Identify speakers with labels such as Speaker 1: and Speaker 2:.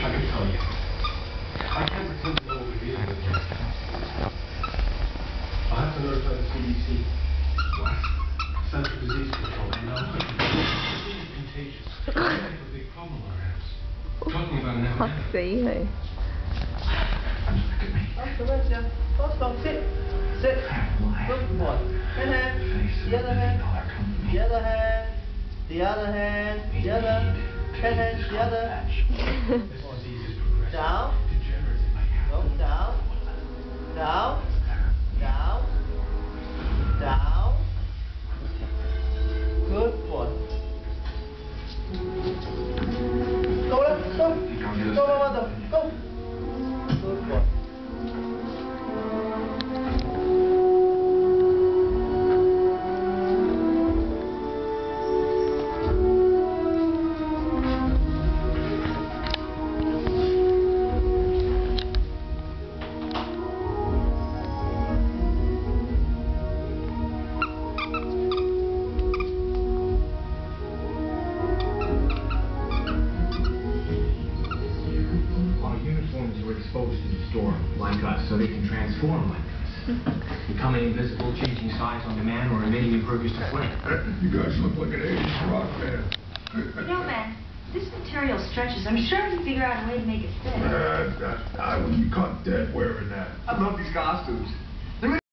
Speaker 1: can tell you. I can't pretend to know what we're dealing with here. I'll have to notify the CDC. What? Central Disease Control. And I'll put you it's contagious. We have a big problem on our hands. Talking about an
Speaker 2: Hoặc
Speaker 1: epidemic.
Speaker 2: sĩ rồi.
Speaker 1: Look at me.
Speaker 3: Observation. Bosco, sit. Sit. Good boy. Hand hand. The other hand. The other hand. The other hand. The other. Hand hand. The other. Down. Go down. Down. Down. Down. Good boy. Go left. Go. Go, mother. Go. Good boy.
Speaker 4: Were exposed to the storm like us, so they can transform like us. Becoming invisible, changing size on demand, or emitting impervious to flame.
Speaker 5: You guys look like an 80s rock band.
Speaker 6: You know, man, this material stretches. I'm sure we can figure out a way to make it fit.
Speaker 5: I would be caught dead wearing that.
Speaker 4: I love these costumes.